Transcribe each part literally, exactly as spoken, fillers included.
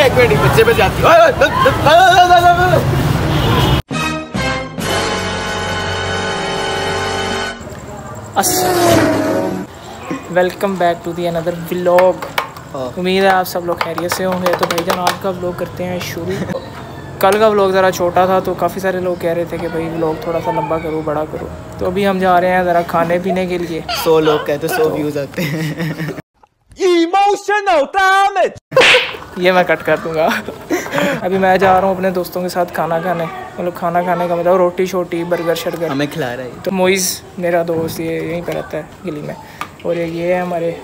एक मिनट बच्चे पे जाती welcome back to the another vlog. उम्मीद है आप सब लोग खैरियत से होंगे। तो भाईजान आज का व्लॉग करते हैं शुरू। कल का व्लॉग ज़रा छोटा था तो काफ़ी सारे लोग कह रहे थे कि भाई व्लॉग थोड़ा सा लंबा करो, बड़ा करो। तो अभी हम जा रहे हैं ज़रा खाने पीने के लिए। सौ लोग कहते सौ व्यूज़ आते हैं। इमोशनल डैमेज ये मैं कट कर दूंगा। अभी मैं जा रहा हूँ अपने दोस्तों के साथ खाना खाने, मतलब खाना खाने का मतलब रोटी शोटी बर्गर शर्गर हमें खिला रहा है। तो मोइज़ मेरा दोस्त ये यहीं पर रहता है गली में, और ये है हमारे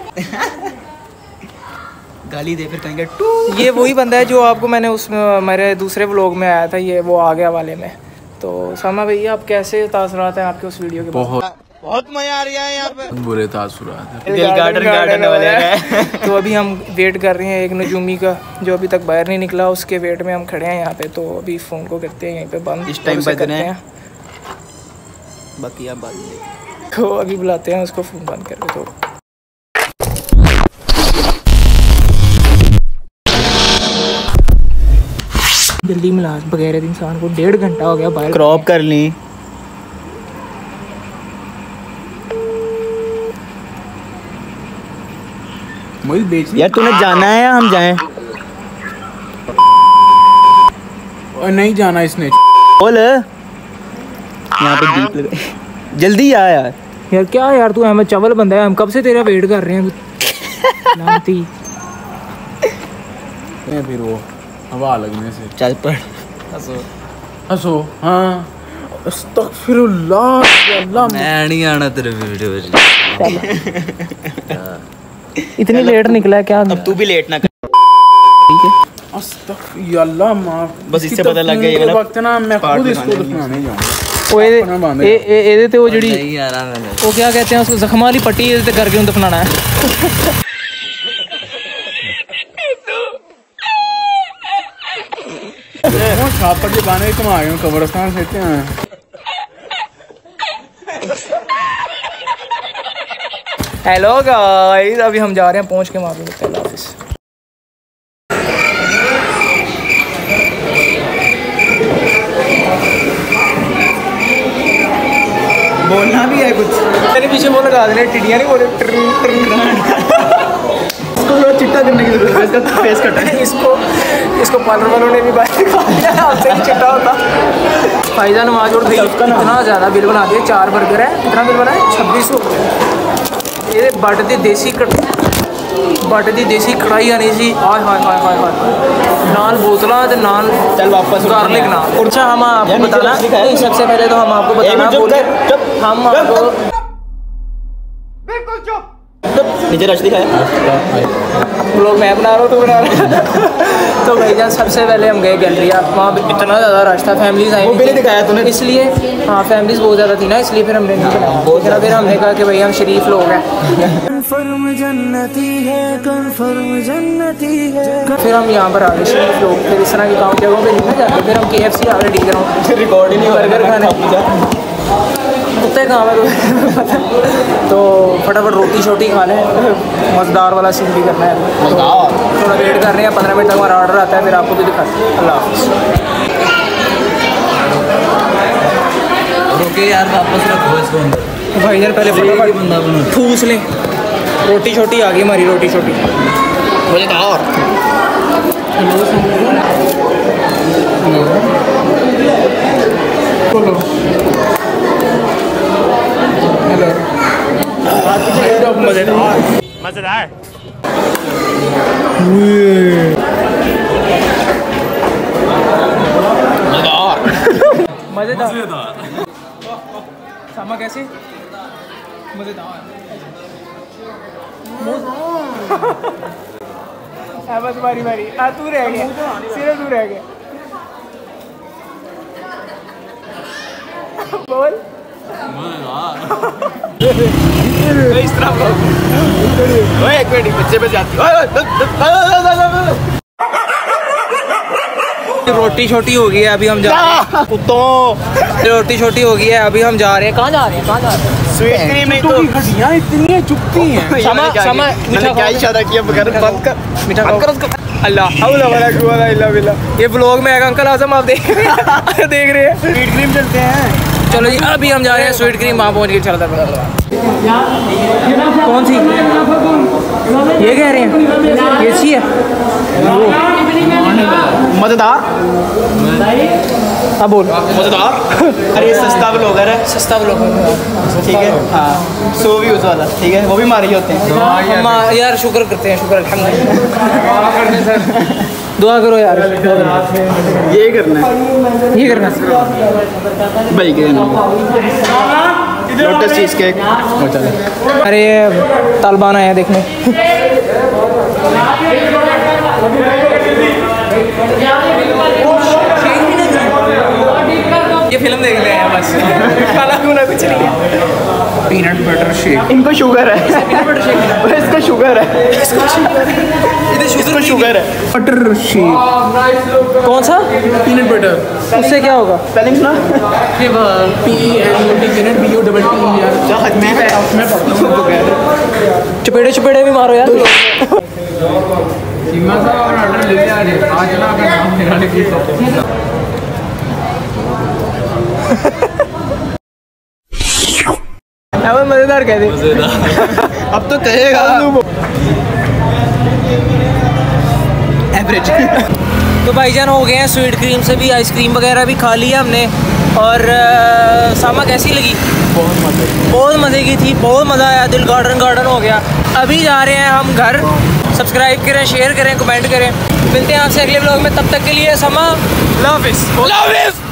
गाली दे फिर कहेंगे टू। ये वही बंदा है जो आपको मैंने उस मेरे दूसरे व्लॉग में आया था, ये वो आ गया वाले में। तो सामा भैया आप कैसे तासुरात हैं आपके उस वीडियो के? बहुत बहुत मजा आ रहा है यहाँ पे। बुरे तासुरात हैं। दिल गार्डन गार्डन वाले हैं। तो अभी हम वेट कर रहे हैं एक नजूमी का जो अभी तक बाहर नहीं निकला, उसके वेट में हम खड़े हैं यहाँ पे। तो अभी फ़ोन को करते हैं यहीं पे बंद, इस टाइम पे करते हैं बाकी आप बात नहीं। तो अभी बुलाते हैं उसको, फ़ोन बंद करके। तो जल्दी मिला बगैर इंसान को, डेढ़ घंटा हो गया बाहर। क्रॉप कर ली। यार तूने जाना है या हम जाएं? और नहीं जाना इसने। बोल यहाँ पे दीप लगा। जल्दी आ यार। यार क्या यार तू हमें चावल बंदा है, हम कब से तेरा वेट कर रहे हैं। लानती फिर वो हवा लगने से चल पड़। हंसो हंसो। हाँ अस्तगफिरुल्लाह। अल्लाह मैं नहीं आना तेरे वीडियो में। इतनी लेट निकला है क्या? अब तू भी लेट ना कर। ठीक है अस्तगफिरुल्लाह माफ। बस इससे पता लग गया ये वक्त ना मैं खुद इसको दफनाने जाऊंगा। ओए ए ए एदे ते वो जड़ी नहीं आ रहा मैंने। वो क्या कहते हैं उसको, जख्म वाली पट्टी एदे ते करके उन दफनाना है। वो छापर के बाने कमा गए कब्रिस्तान से हैं। हेलो गाइस, अभी हम जा रहे हैं, पहुंच के मालूम होता है। ऑफिस बोलना भी है कुछ। मेरे पीछे वो लगा देने टिड्डियाँ नहीं बोले। इसको चिट्टा करने की जरूरत है, इसका फेस कट है। इसको इसको पार्लर वालों ने भी बाहर दिखा दिया, आपसे ही चिट्टा होता। फायदा नमाज और इतना ज़्यादा बिल बना दिया। चार बर्गर है, कितना बिल बना है? छब्बीस सौ। ये बट दी देसी कट बट दी देसी कढ़ाई आनी सी। हाय हाय हाय हाय हाय। नान बोतला तो नान चल वापस गार्लिक नान। अच्छा हम आपको बताना नहीं, सबसे पहले तो हम आपको बताना बोले हम आपको बिल्कुल चुप। नीचे रश दिखाया। लोग मैं बना रहा हूँ तो बना रहा। तो भाईजान सबसे पहले हम गए गैलरिया, वहाँ पे इतना ज़्यादा रश था, फैमिलीज आई नहीं दिखाया तूने इसलिए। हाँ फैमिलीज बहुत ज़्यादा थी ना, इसलिए फिर हमने नहीं बनाया। बहुत ज़्यादा फिर हमने कहा कि भाई हम शरीफ लोग हैं। कन्फर्म जन्नती है, कन्फर्म जन्नती है। फिर हम यहाँ पर आ गए शरीफ लोग। फिर इस तरह की काम जगहों पर नहीं ना जाते। फिर हम के एफ सी आ गए, ठीक है रिकॉर्ड ही नहीं, बर्गर खाने कुत्ते काम है। तो फटाफट रोटी शोटी खा लें, मज़ेदार वाला सीन भी करना है। तो थोड़ा वेट कर रहे हैं, पंद्रह मिनट तक हमारा ऑर्डर आता है, फिर आपको भी दिखाते हैं। अल्लाह हाफ़िज़। ओके यार वापस रखो इसको अंदर। भाई यार पहले फटाफट ठूस लें। रोटी छोटी आ गई हमारी, रोटी छोटी। मुझे कहा और मज़ेदार मज़ेदार। मज़ेदार। सामा कैसे? मज़ेदार। बस बारी बारी। आ तू रह गया, सिर्फ तू रह गया। बोल इस तरह एक मिनट बच्चे पे जाती। रोटी छोटी हो गई है, अभी हम जा रहे हैं। कुत्तों रोटी छोटी हो गई है, अभी हम जा रहे हैं। कहाँ जा रहे हैं? कहाँ जा रहे हैं? स्वीट क्रीम में तो हड्डियां इतनी चुपती हैं। समा समा मीठा क्या इशारा किया बगैर बंद कर मीठा खाओ। अल्लाह हौला वला कुव्वता इल्ला बिल्लाह। ये ब्लॉग में आएगा अंकल आजम, आप देख रहे हैं देख रहे हैं। स्वीट क्रीम चलते हैं। चलो जी अभी हम जा रहे हैं स्वीट क्रीम, वहाँ पहुँच के चलता पड़ा। कौन सी ये कह रहे हैं ये अच्छी है मज़ेदार। अब बोल मज़ेदार। अरे सस्ता ब्लॉगर है, सस्ता ब्लॉगर ठीक है। हाँ सौ व्यूज़ वाला, ठीक है। वो भी मारे होते हैं। हम यार शुक्र करते हैं, शुक्र अल्हम्दुलिल्लाह। दुआ करो यार। ये करना है, ये करना भाई के लोटस चीज़ केक। अरे तालिबान आए हैं देखने। ये फिल्म देख रहे हैं बस, खाना खुना कुछ नहीं है। Peanut butter shake. इनको शुगर है, पीनट बटर शेक और इसका शुगर है, इसको शुगर है। Butter shake. कौन सा? Peanut butter. उससे क्या होगा? स्पेलिंग सुना? P N T peanut B U double T यार। मैं मैं चपेड़े चपेड़े भी मारो यार। सीमा साहब और ऑर्डर लेते आ रहे हैं। आज ना का नाम निकालने की मजेदार कह दे। अब तो कहेगा एवरेज। तो भाईजान हो गए हैं स्वीट क्रीम से भी, आइसक्रीम वगैरह भी खा लिया हमने। और सामा कैसी लगी? बहुत मज़े बहुत मज़े की थी, बहुत मज़ा आया, दिल गार्डन गार्डन हो गया। अभी जा रहे हैं हम घर। सब्सक्राइब करें, शेयर करें, कमेंट करें। मिलते हैं आपसे अगले ब्लॉग में, तब तक के लिए समा लव इज़ लव इज़